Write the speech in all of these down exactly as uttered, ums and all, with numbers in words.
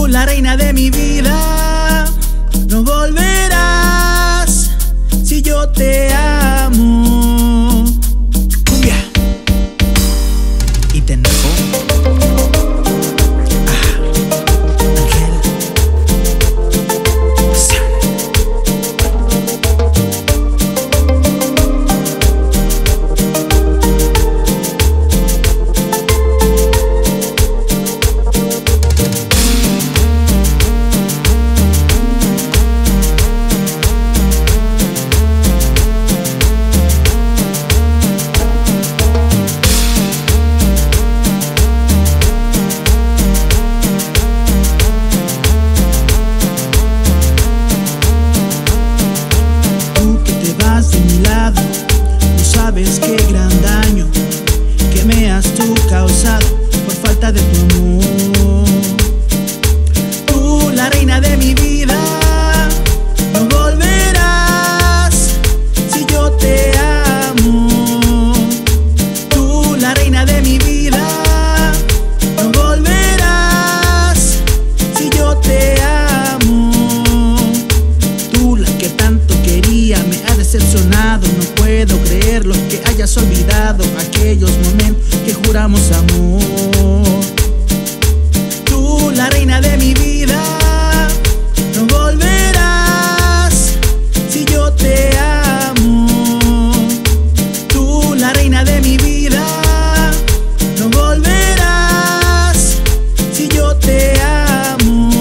la reina de mi vida, no volverás si yo te amo. Cumbia. Y te enojo. Qué gran daño que me has tú causado por falta de tu amor. Tú, la reina de mi vida, no volverás si yo te amo. Tú, la reina de mi vida, no volverás si yo te amo. Tú, la que tanto quería, me ha decepcionado. No puedo creerlo que hayas olvidado aquellos momentos que juramos amor. Tú, la reina de mi vida, no volverás si yo te amo. Tú, la reina de mi vida, no volverás si yo te amo.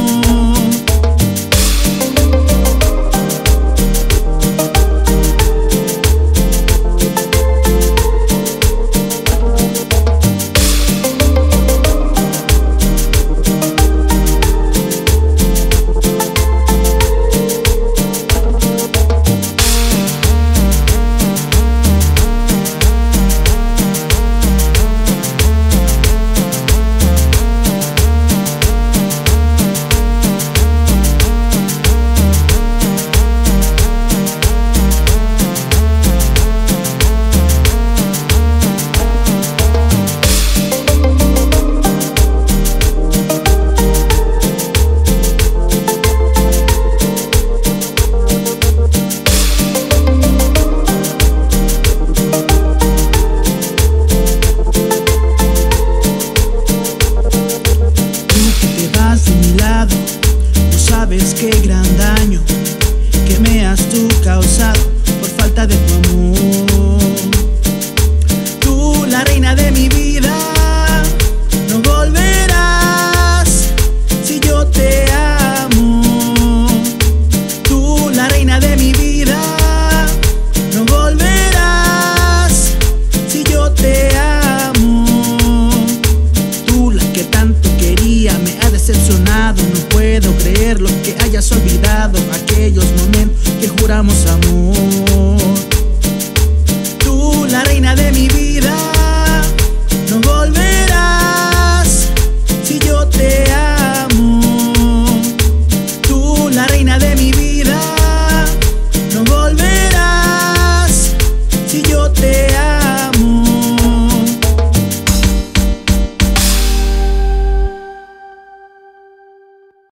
Qué gran daño que me has tú causado por falta de tu amor. Tú, la reina de mi vida, no volverás si yo te amo. Tú, la reina de mi vida, no volverás si yo te amo. Tú, la que tanto quería, me ha decepcionado. No puedo creerlo que hayas olvidado aquellos momentos que juramos amor. Tú, la reina de mi vida.